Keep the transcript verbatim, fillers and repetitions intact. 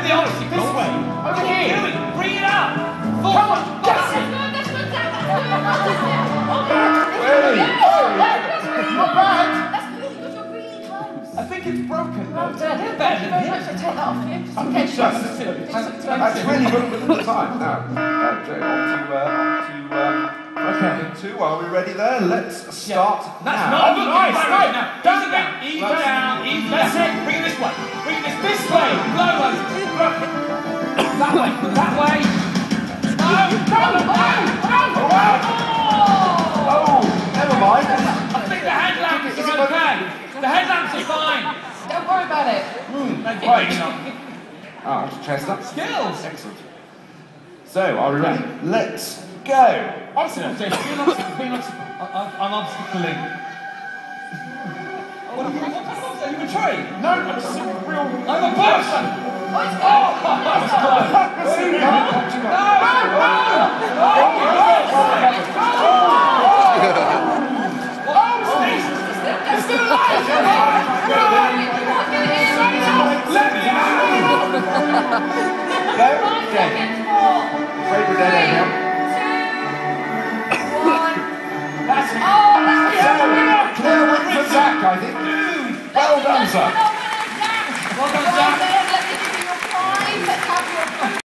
the obstacle. This way. Over here. Do it. Bring it up. Forward. Come on. That's it. That's good, Zach. That's good. That's good. Hey. Not bad. That's good. You're really close. I think it's broken. Oh, dear. Thank you very much for taking that off you. Just in case you That's just- silly. just- That's really good at the time. Now, uh, Jay, on to, uh, on to um, Okay. two. Are we ready there? Let's start That's now. not good. Nice, Right, right. now. Ease down. Ease down. Ease down. That's it. Bring it this way. Bring it this this way. Blow us. That way. That way. No. No. No. No. Oh, never mind. I think the headlamps are okay. The headlamps are fine. Don't worry about it. Thank you. Right. Ah, chest up. Skills. Excellent. So, are we ready? Let's go. Obstacle, Jay. Be an obstacle. Be an obstacle. I, I, I'm obstacling. What are you? What kind of obstacle? Are you a tree? No, I'm a super real. I'm a person. Oh, it's Oh, that was close. No, it's still alive. Let me out. Go. Okay. Afraid we're dead now. That's it. Oh, that's So, clear win for Zach, I think. Well done, sir. Well done, Zach.